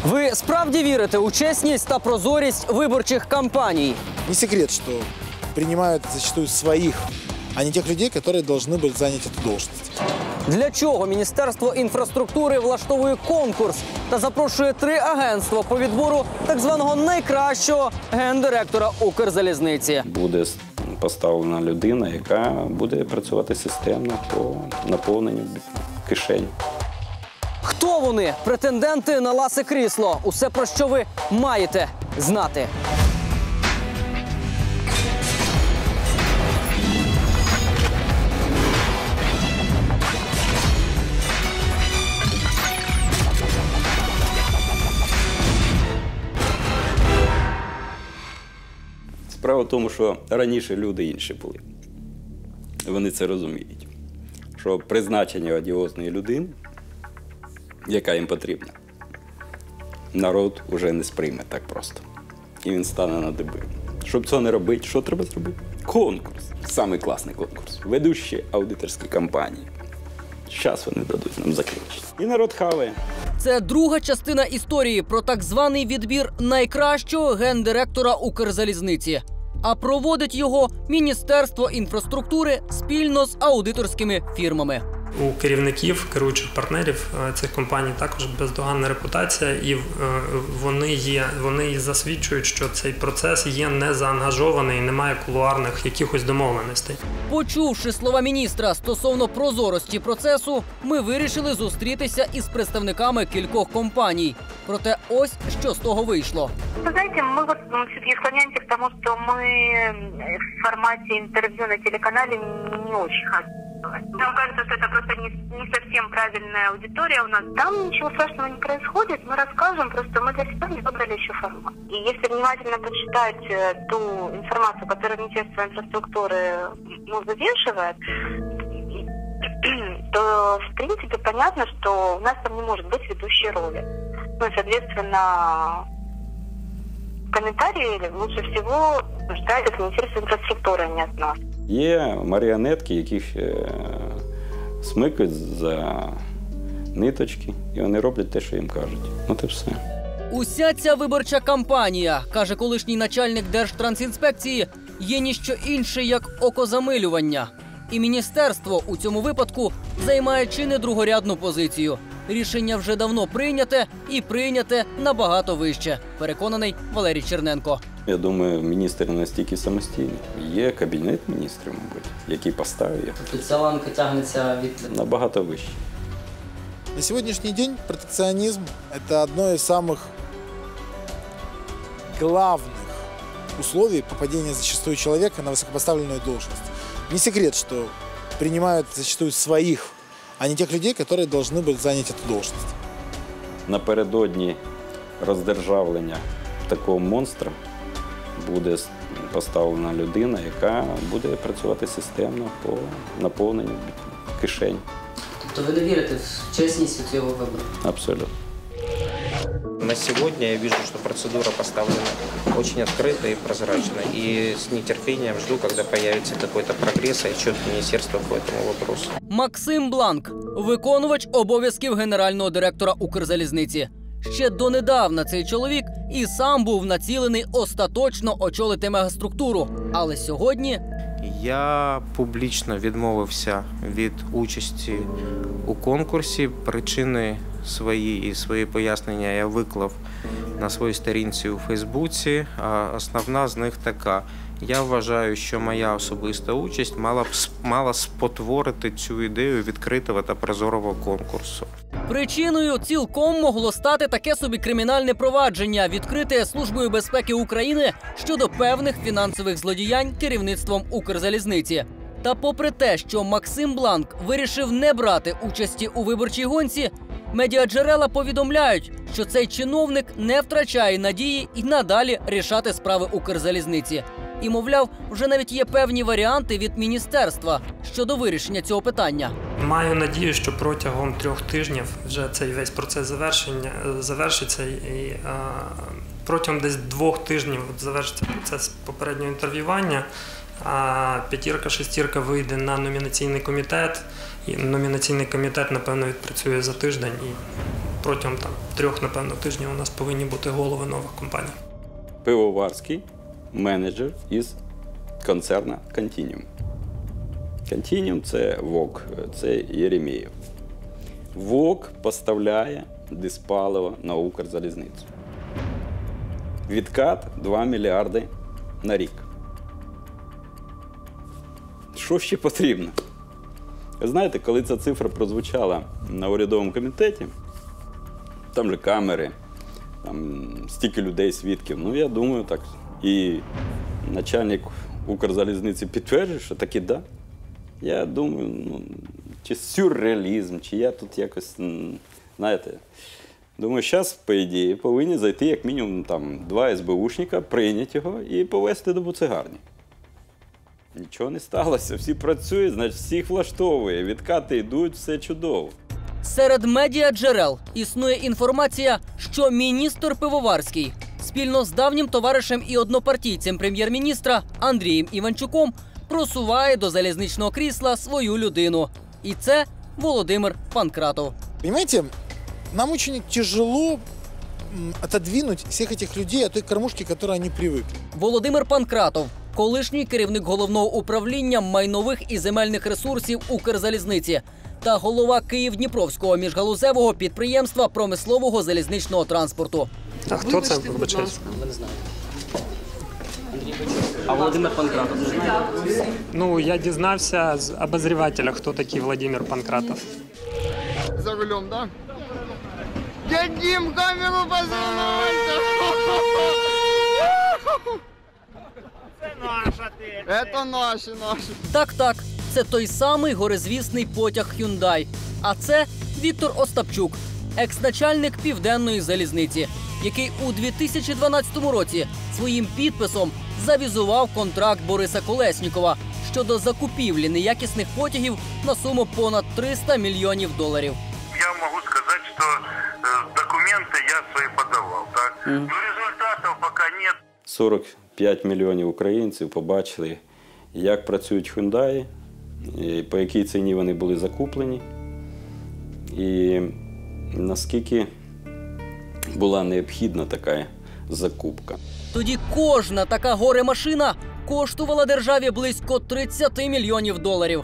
Ви справді вірите у чесність та прозорість виборчих кампаній? Не секрет, что принимают зачастую своих, а не тех людей, которые должны были занять эту должность. Для чого Міністерство інфраструктури влаштовує конкурс та запрошує 3 агентства по відбору так званого найкращого гендиректора Укрзалізниці? Буде поставлена людина, яка буде працювати системно по наповненню кишень. Хто вони? Претенденти на ласе крісло. Усе, про що ви маєте знати. Справа в тому, що раніше люди інші були. Вони це розуміють. Що призначення одіозної людини, яка їм потрібна, народ уже не сприйме так просто. І він стане на деби. Щоб це не робити, що треба зробити? Конкурс. Самий класний конкурс. Ведущі аудиторські компанії. Зараз вони дадуть нам закінчити. І народ хаває. Це друга частина історії про так званий відбір найкращого гендиректора Укрзалізниці. А проводить його Міністерство інфраструктури спільно з аудиторськими фірмами. У керівників, керуючих партнерів цих компаній також бездоганна репутація, і вони засвідчують, що цей процес є незаангажований і немає кулуарних якихось домовленостей. Почувши слова міністра стосовно прозорості процесу, ми вирішили зустрітися із представниками кількох компаній. Проте ось що з того вийшло. Вы знаете, мы вот все-таки склоняемся к тому, что мы в формате интервью на телеканале не очень хотим. Нам кажется, что это просто не совсем правильная аудитория у нас. Там ничего страшного не происходит, мы расскажем, просто мы для себя не выбрали еще формат. И если внимательно почитать ту информацию, которую Министерство инфраструктуры вывешивает, то в принципе понятно, что у нас там не может быть ведущей роли. Ну и, соответственно, комментарии лучше всего ждать от Министерства инфраструктуры, а не от нас. Є маріонетки, яких смикають за ниточки, і вони роблять те, що їм кажуть. От і все. Уся ця виборча кампанія, каже колишній начальник Держтрансінспекції, є ніщо інше, як окозамилювання. І міністерство у цьому випадку займає чи не другорядну позицію. Рішення вже давно прийняте і прийняте набагато вище, переконаний Валерій Черненко. Я думаю, міністр не настільки самостійний. Є кабінет міністрів, мабуть, який поставив. Ця ланка тягнеться від... Набагато вище. На сегодняшний день протекционизм – это одно из самых главных условий попадения зачастую человека на высокопоставленную должность. Не секрет, что принимают зачастую своих, а не тех людей, которые должны были занять эту должность. Напередодні роздержавлення такого монстра буде поставлена людина, яка буде працювати системно по наповненню кишень. Тобто ви не вірите в чесність у цього вибору? Абсолютно. На сегодня я вижу, что процедура поставлена очень открыто и прозрачно. И с нетерпением жду, когда появится какой-то прогресс и отчет министерства по этому вопросу. Максим Бланк – виконувач обов'язків генерального директора Укрзалізниці. Ще донедавна цей чоловік і сам був націлений остаточно очолити мегаструктуру. Але сьогодні... Я публічно відмовився від участі у конкурсі. Причини свої пояснення я виклав на своїй сторінці у Фейсбуці. Основна з них така. Я вважаю, що моя особиста участь мала спотворити цю ідею відкритого та прозорого конкурсу. Причиною цілком могло стати таке собі кримінальне провадження, відкрите Службою безпеки України щодо певних фінансових злодіянь керівництвом Укрзалізниці. Та попри те, що Максим Бланк вирішив не брати участі у виборчій гонці, медіаджерела повідомляють, що цей чиновник не втрачає надії і надалі рішати справи Укрзалізниці. І, мовляв, вже навіть є певні варіанти від міністерства щодо вирішення цього питання. Маю надію, що протягом 3 тижнів вже цей весь процес завершиться і протягом десь 2 тижнів завершиться процес попереднього інтерв'ювання. П'ятірка-шестірка вийде на номінаційний комітет, і номінаційний комітет, напевно, відпрацює за тиждень, і протягом 3, напевно, тижнів у нас повинні бути голови нових компаній. Пивоварський менеджер із концерна «Контініум». «Контініум» – це ВОК, це Єремєєв. ВОК поставляє диспаливо на Укрзалізницю. Відкат 2 мільярди на рік. Що ще потрібно? Ви знаєте, коли ця цифра прозвучала на урядовому комітеті, там же камери, там стільки людей, свідків, ну я думаю так. І начальник Укрзалізниці підтверджує, що таки да. Я думаю, ну, чи сюрреалізм, чи я тут якось, знаєте, думаю, зараз, по ідеї, повинні зайти як мінімум там 2 СБУшника, прийняти його і повезти до буцегарні. Нічого не сталося, всі працюють, значить всіх влаштовує, відкати йдуть, все чудово. Серед медіаджерел існує інформація, що міністр Пивоварський спільно з давнім товаришем і однопартійцем прем'єр-міністра Андрієм Іванчуком просуває до залізничного крісла свою людину. І це Володимир Панкратов. Понимаете, нам очень тяжело отодвинуть всех этих людей от той кормушки, к которой они привыкли. Володимир Панкратов – колишній керівник головного управління майнових і земельних ресурсів Укрзалізниці та голова Київ-Дніпровського міжгалузевого підприємства промислового залізничного транспорту. А хто це? Вибачаюсь. Ви не знаєте. А Володимир Панкратов не знає? Ну, я дізнався з обозрівателя, хто такий Володимир Панкратов. За рулем, да? Дядим, камеру позвоните! Это наши. Так, це той самий горизвісний потяг Hyundai. А це Віктор Остапчук, екс-начальник Південної залізниці, який у 2012 році своїм підписом завізував контракт Бориса Колеснікова щодо закупівлі неякісних потягів на суму понад $300 мільйонів. Я могу сказать, что документы я свои подавал, так? Но результатов пока нет. 45 мільйонів українців побачили, як працюють Hyundai, і по якій ціні вони були закуплені, і наскільки була необхідна така закупка. Тоді кожна така горе-машина коштувала державі близько $30 мільйонів.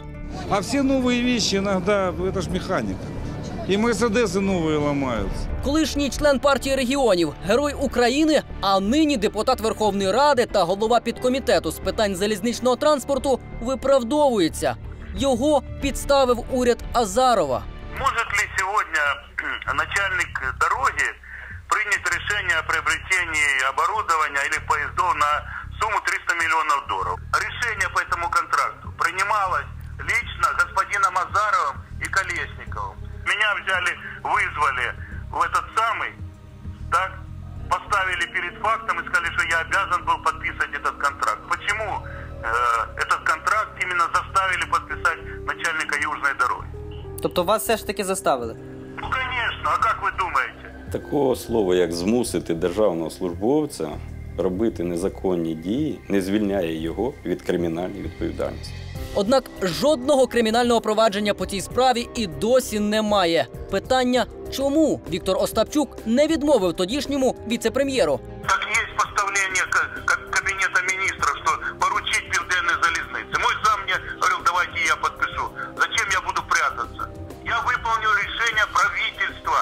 А все новые вещи иногда, это ж механика. И Мерседесы новые ломаются. Колишній член партії регіонів, герой України, а нині депутат Верховної Ради та голова підкомітету з питань залізничного транспорту виправдовується. Його підставив уряд Азарова. Может ли сегодня начальник дороги принять решение о приобретении оборудования или поездов на сумму $300 миллионов? Решение по этому контракту принималось лично господином Азаровым и Колесниковым. Меня взяли, вызвали в этот самый, так, поставили перед фактом и сказали, что я обязан был подписать этот контракт. Почему этот контракт именно заставили подписать начальника Южной дороги? Тобто вас все ж таки заставили? Ну, конечно, а как вы думаете? Такого слова, як змусити державного службовця робити незаконні дії, не звільняє його від кримінальної відповідальності. Однак жодного кримінального провадження по цій справі і досі немає. Питання, чому Віктор Остапчук не відмовив тодішньому віце-прем'єру? Так есть постановление Кабинета министров, что поручить Південной залезнице. Мой зам мне говорил, давайте я подпишу. Зачем я буду прятаться? Я выполню решение правительства.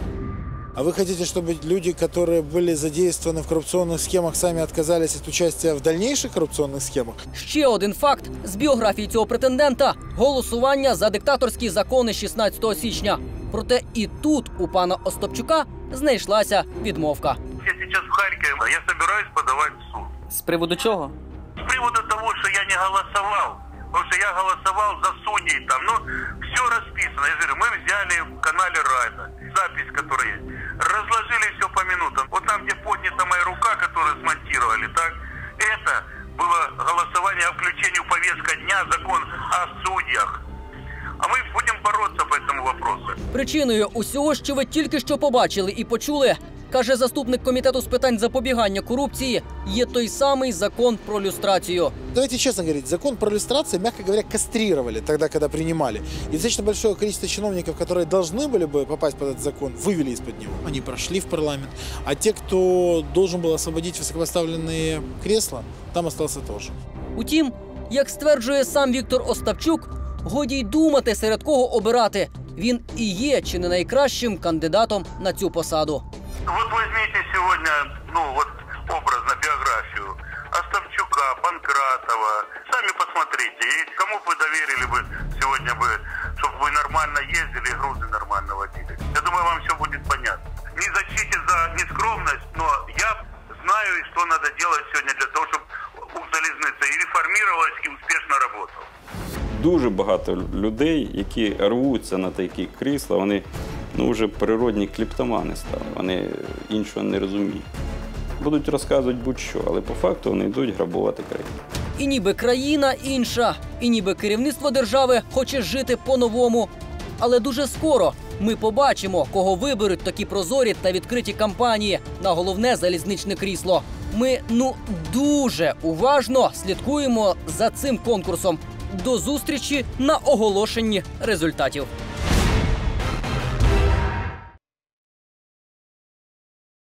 А вы хотите, чтобы люди, которые были задействованы в коррупционных схемах, сами отказались от участия в дальнейших коррупционных схемах? Ще один факт з біографії цього претендента – голосування за диктаторські закони 16 січня. Проте і тут у пана Остапчука знайшлася відмовка. Я сейчас в Харькове, я собираюсь подавать в суд. З приводу чого? С приводу того, что я не голосовал. Потому что я голосовал за судей там. Ну, все расписано. Я говорю, мы взяли в канале Райна запись, которая есть. Разложили все по минутам. Вот там, где поднята моя рука, которую смонтировали, так, это было голосование о включении в повестку дня закон о судьях. А мы будем бороться по этому вопросу. Причиною усього, що ви тільки що побачили і почули, Каже заступник комітету з питань запобігання корупції, є той самий закон про люстрацію. Давайте честно говорить, закон про люстрацию, мягко говоря, кастрировали тогда, когда принимали. И достаточно большое количество чиновников, которые должны были бы попасть под этот закон, вывели из-под него. Они прошли в парламент. А те, кто должен был освободить высокопоставленные кресла, там остался тоже. Утім, як стверджує сам Віктор Остапчук, годі й думати, серед кого обирати. Він і є чи не найкращим кандидатом на цю посаду. Вот возьмите сегодня, образно биографию Остапчука, Панкратова. Сами посмотрите, и кому бы вы доверили бы сегодня бы, чтобы вы нормально ездили и грузы нормально водили. Я думаю, вам все будет понятно. Не защите за нескромность, но я знаю, что надо делать сегодня для того, чтобы Укрзалізниця и реформировалась, и успешно работала. Дуже багато людей, які рвуться на такі крісла, вони вже природні кліптомани стали, вони іншого не розуміють. Будуть розказувати будь-що, але по факту вони йдуть грабувати країну. І ніби країна інша, і ніби керівництво держави хоче жити по-новому. Але дуже скоро ми побачимо, кого виберуть такі прозорі та відкриті кампанії на головне залізничне крісло. Ми, дуже уважно слідкуємо за цим конкурсом. До зустрічі на оголошенні результатів.